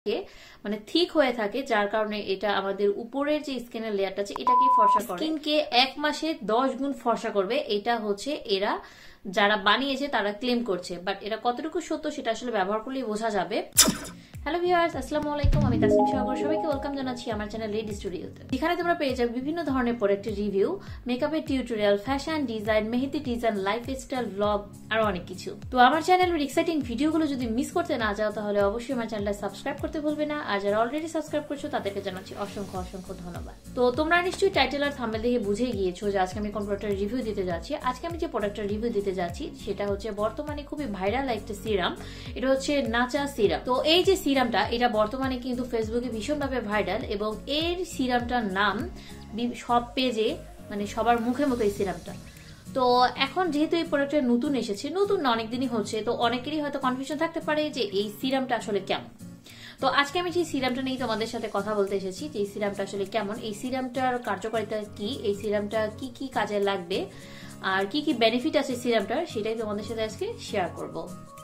মানে ঠিক হয়ে থাকে, যার কারণে এটা আমাদের উপরের যে স্কিনের লেয়ারটা আছে এটাকে ফর্সা করে, স্কিনকে 1 মাসে 10 গুণ ফর্সা করবে। এটা হচ্ছে এরা যারা বানিয়েছে তারা ক্লেম করছে, বাট এটা কতটুকু সত্য সেটা আসলে ব্যবহার করলেই বোঝা যাবে। হ্যালো ভিউয়ার্স, আসসালামু আলাইকুম, আমি তাসনিম সাগর, সবাইকে ওয়েলকাম জানাচ্ছি আমার চ্যানেল লেডি স্টুডিওতে, যেখানে তোমরা পেয়ে যাবে বিভিন্ন ধরনের প্রোডাক্টের রিভিউ, মেকআপের tutorial, fashion design, mehndi design, lifestyle blog, আরো অনেক কিছু। তো আমার চ্যানেলের এক্সাইটিং ভিডিওগুলো যদি মিস করতে না যাও তাহলে অবশ্যই আমার চ্যানেলটা সাবস্ক্রাইব করতে ভুলবে না, আর যারা অলরেডি সাবস্ক্রাইব করছো তাদেরকে জানাচ্ছি অসংখ্য অসংখ্য ধন্যবাদ। তো তোমরা নিশ্চয়ই টাইটেল আর থাম্বনেল দেখে বুঝে গিয়েছো যে আজকে আমি কোন প্রোডাক্টের রিভিউ দিতে যাচ্ছি। আজকে আমি যে প্রোডাক্টের রিভিউ দিতে যাচ্ছি সেটা হচ্ছে বর্তমানে খুবই ভাইরাল একটা সিরাম, এটা হচ্ছে নাচা সিরাম। তো এই যে সিরামটা, এটা বর্তমানে কিন্তু ফেসবুকে ভীষণভাবে ভাইরাল, এবং এর সিরামটার নাম সব পেজে, মানে সবার মুখে মুখে এই সিরামটা। তো এখন যেহেতু এই প্রোডাক্টটা নতুন এসেছে, নতুন না অনেকদিনই হচ্ছে, তো অনেকেরই হয়তো কনফিউশন থাকতে পারে যে এই সিরামটা আসলে কেমন। তো আজকে আমি সেই সিরামটা নিয়ে তোমাদের সাথে কথা বলতে এসেছি যে এই সিরামটা আসলে কেমন, এই সিরামটার কার্যকারিতা কি, এই সিরামটা কি কি কাজে লাগবে, আর কি কি বেনিফিট আছে সিরামটার, সেটাই তোমাদের সাথে আজকে শেয়ার করব।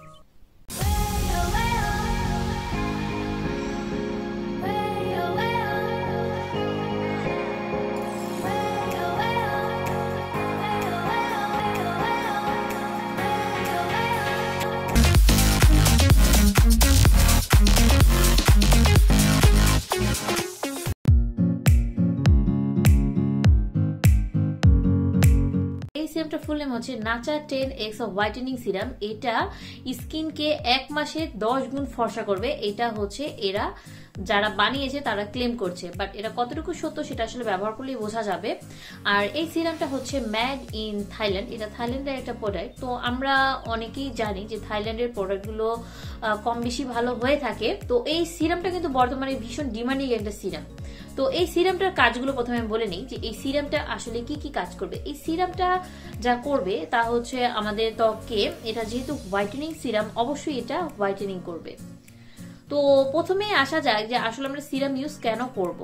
সিরামটা ফুল নেম হচ্ছে নাচা 10x অফ হোয়াইটেনিং সিরাম। এটা স্কিনকে 1 মাসে 10 গুণ ফর্সা করবে। এটা হচ্ছে এরা যারা বানিয়েছে তারা ক্লেম করছে, বাট এটা কতটুকু সত্য সেটা আসলে ব্যবহার করলেই বোঝা যাবে। আর এই সিরামটা হচ্ছে মেড ইন থাইল্যান্ড, এটা থাইল্যান্ডের একটা প্রোডাক্ট। তো আমরা অনেকেই জানি যে থাইল্যান্ডের প্রোডাক্টগুলো কম বেশি ভালো হয়ে থাকে। তো এই সিরামটা কিন্তু বর্তমানে ভীষণ ডিমান্ডিং একটা সিরাম। তো এই সিরামটার কাজগুলো প্রথমে আমি বলে নিই যে এই সিরামটা আসলে কি কি কাজ করবে। এই সিরামটা যা করবে তা হচ্ছে আমাদের ত্বককে, এটা যেহেতু হোয়াইটেনিং সিরাম, অবশ্যই এটা হোয়াইটেনিং করবে। তো প্রথমে আসা যায় যে আসলে আমরা সিরাম ইউজ কেন করব।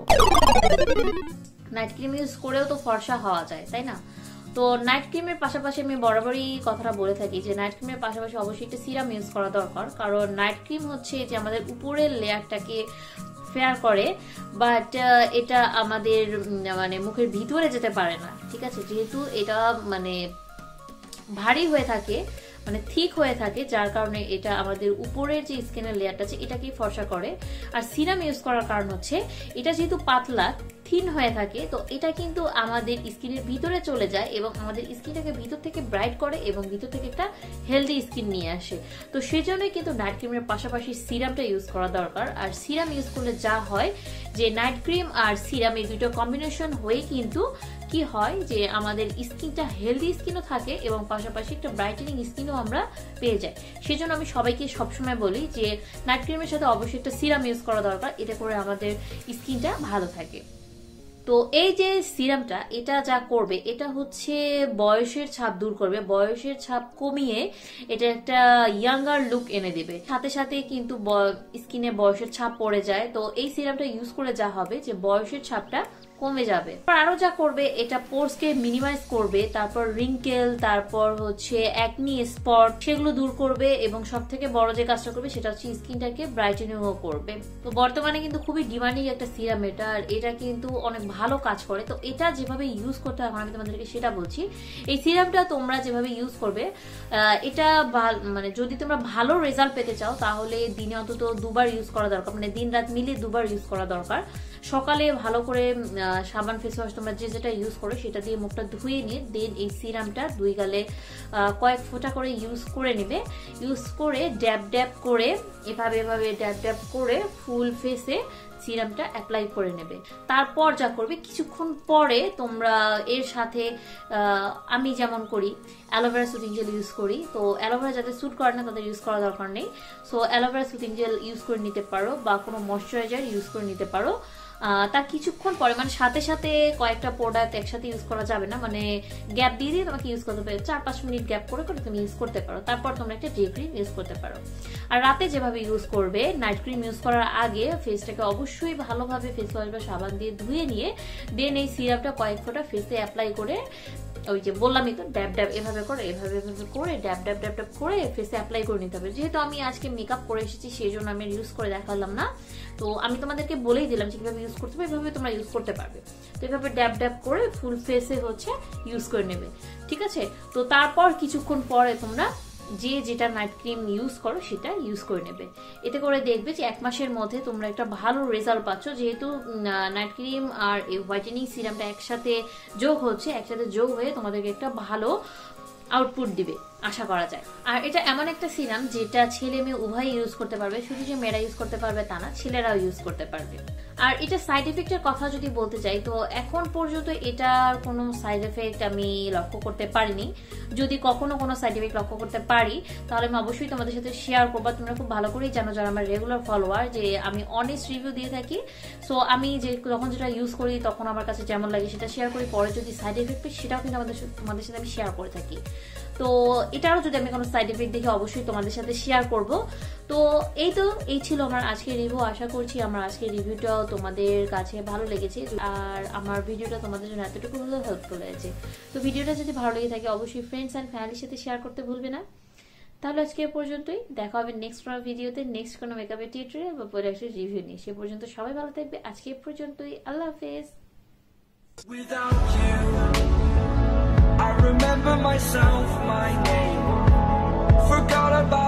নাইট ক্রিম ইউজ করেও তো ফর্সা হওয়া যায়, তাই না? তো নাইট ক্রিমের পাশাপাশি আমি বরাবরই কথাটা বলে থাকি যে নাইট ক্রিমের পাশাপাশি অবশ্যই একটা সিরাম ইউজ করা দরকার, কারণ নাইট ক্রিম হচ্ছে যে আমাদের উপরের লেয়ারটাকে ফেয়ার করে, বাট এটা আমাদের মানে মুখের ভিতরে যেতে পারে না, ঠিক আছে? যেহেতু এটা মানে ভারী হয়ে থাকে, মানে ঠিক হয়ে থাকে, যার কারণে এটা আমাদের উপরের যে স্কিনের লেয়ারটা আছে এটাকেই ফর্সা করে। আর সিরাম ইউজ করার কারণ হচ্ছে এটা যেহেতু পাতলা থিন হয়ে থাকে, তো এটা কিন্তু আমাদের স্কিনের ভিতরে চলে যায় এবং আমাদের স্কিনটাকে ভিতর থেকে ব্রাইট করে এবং ভিতর থেকে একটা হেলদি স্কিন নিয়ে আসে। তো সেই জন্যই কিন্তু নাইট ক্রিমের পাশাপাশি সিরামটা ইউজ করা দরকার। আর সিরাম ইউজ করলে যা হয় যে নাইট ক্রিম আর সিরাম এই দুটো কম্বিনেশন হয়ে কিন্তু কি হয় যে আমাদের স্কিনটা হেলদি স্কিনও থাকে এবং পাশাপাশি একটা ব্রাইটেনিং স্কিনও আমরা পেয়ে যাই। সেজন্য আমি সবাইকে সবসময় বলি যে নাইট ক্রিমের সাথে অবশ্যই একটা সিরাম ইউজ করা দরকার, এতে করে আমাদের স্কিনটা ভালো থাকে। তো এই যে সিরামটা, এটা যা করবে, এটা হচ্ছে বয়সের ছাপ দূর করবে, বয়সের ছাপ কমিয়ে এটা একটা ইয়াঙ্গার লুক এনে দেবে। সাথে সাথে কিন্তু স্কিনে বয়সের ছাপ পড়ে যায়, তো এই সিরামটা ইউজ করে যা হবে যে বয়সের ছাপটা কমে যাবে। আরো যা করবে, এটা পোরসকে মিনিমাইজ করবে, তারপর রিঙ্কেল, তারপর হচ্ছে অ্যাকনি স্পট, সেগুলো দূর করবে, এবং সব থেকে বড় যে কাজটা করবে সেটা হচ্ছে স্কিনটাকে ব্রাইটেনিং করবে। তো বর্তমানে কিন্তু খুবই ডিমান্ডিং একটা সিরাম এটা, আর এটা কিন্তু অনেক ভালো কাজ করে। তো এটা যেভাবে ইউজ করতে হয় আমি তোমাদেরকে সেটা বলছি। এই সিরামটা তোমরা যেভাবে ইউজ করবে, এটা মানে যদি তোমরা ভালো রেজাল্ট পেতে চাও তাহলে দিনে অন্তত 2 বার ইউজ করা দরকার, মানে দিন রাত মিলিয়ে 2 বার ইউজ করা দরকার। সকালে ভালো করে সাবান ফেস ওয়াশ তোমরা যেটা ইউজ করো সেটা দিয়ে মুখটা ধুয়ে নিয়ে দেন এই সিরামটা 2 গালে কয়েক ফোঁটা করে ইউজ করে নিবে। ইউজ করে ড্যাব ড্যাব করে এভাবে ড্যাব ড্যাব করে ফুল ফেসে সিরামটা অ্যাপ্লাই করে নেবে। তারপর যা করবে, কিছুক্ষণ পরে তোমরা এর সাথে আমি যেমন করি অ্যালোভেরা সুদিং জেল ইউজ করি। তো অ্যালোভেরা যাদের স্যুট করে না তাদের ইউজ করা দরকার নেই। So aloe vera soothing gel use করে নিতে পারো বা কোনো ময়শ্চারাইজার ইউজ করে নিতে পারো। তার কিছুক্ষণ পরে, মানে সাথে সাথে কয়েকটা প্রোডাক্ট একসাথে ইউজ করা যাবে না, মানে গ্যাপ দিয়ে দিয়ে তোমাকে ইউজ করতে পারো, 4-5 মিনিট গ্যাপ করে করে তুমি ইউজ করতে পারো। তারপর তোমরা একটা ডে ক্রিম ইউজ করতে পারো। আর রাতে যেভাবে ইউজ করবে, নাইট ক্রিম ইউজ করার আগে ফেসটাকে অবশ্যই ভালোভাবে ফেস ওয়াশ বা সাবান দিয়ে ধুয়ে নিয়ে দেন এই সিরাপটা কয়েক ফোঁটা ফেসে অ্যাপ্লাই করে, ওই যে বললামই তো ড্যাব ড্যাব এভাবে করে এভাবে এভাবে করে ড্যাব ড্যাব ড্যাব ড্যাব করে ফেসে অ্যাপ্লাই করে নিতে হবে। যেহেতু আমি আজকে মেকআপ করে এসেছি সেই জন্য আমি ইউজ করে দেখালাম না, তো আমি তোমাদেরকে বলেই দিলাম যে কিভাবে ইউজ করতে হবে, এভাবে তোমরা ইউজ করতে পারবে। তো এভাবে ড্যাব ড্যাব করে ফুল ফেসে হচ্ছে ইউজ করে নেবে, ঠিক আছে। তো তারপর কিছুক্ষণ পরে তোমরা যে যেটা নাইট ক্রিম ইউজ করো সেটা ইউজ করে নেবে। এতে করে দেখবে যে 1 মাসের মধ্যে তোমরা একটা ভালো রেজাল্ট পাচ্ছ, যেহেতু নাইট ক্রিম আর এই হোয়াইটেনিং সিরামটা একসাথে যোগ হচ্ছে, একসাথে যোগ হয়ে তোমাদেরকে একটা ভালো আউটপুট দিবে আশা করা যায়। আর এটা এমন একটা সিরাম যেটা ছেলে মেয়ে উভয় ইউজ করতে পারবে, শুধু যে মেয়েরা ইউজ করতে পারবে তা না, ছেলেরাও ইউজ করতে পারবে। আর এটা সাইড এফেক্টের কথা যদি বলতে চাই, তো এখন পর্যন্ত এটার কোনো সাইড এফেক্ট আমি লক্ষ্য করতে পারিনি। যদি কখনো কোনো সাইড এফেক্ট লক্ষ্য করতে পারি তাহলে আমি অবশ্যই তোমাদের সাথে শেয়ার করবো। তোমরা খুব ভালো করেই জানো যারা আমার রেগুলার ফলোয়ার যে আমি অনেস্ট রিভিউ দিয়ে থাকি। সো আমি যে যখন যেটা ইউজ করি তখন আমার কাছে যেমন লাগে সেটা শেয়ার করি, পরে যদি সাইড এফেক্ট পাই সেটাও কিন্তু তোমাদের সাথে আমি শেয়ার করে থাকি। তো এটারও যদি আমি কোনো সাইড এফেক্ট দেখি অবশ্যই তোমাদের সাথে শেয়ার করব। তো এই ছিল আমার আজকের রিভিউ। আশা করছি আমার আজকের রিভিউটাও তোমাদের কাছে ভালো লেগেছে আর আমার ভিডিওটা তোমাদের জন্য এতটুকু হলেও হেল্পফুল হয়েছে। তো ভিডিওটা যদি ভালো লেগে থাকে অবশ্যই ফ্রেন্ডস অ্যান্ড ফ্যামিলির সাথে শেয়ার করতে ভুলবে না। তাহলে আজকে এ পর্যন্তই, দেখা হবে নেক্সট কোনো ভিডিওতে, নেক্সট কোনো মেকআপের টিউটোরিয়াল বা প্রোডাক্টের রিভিউ নিয়ে। সে পর্যন্ত সবাই ভালো থাকবে। আজকে এ পর্যন্তই, আল্লাহ হাফেজ। Without you, I remember myself, my name, forgot about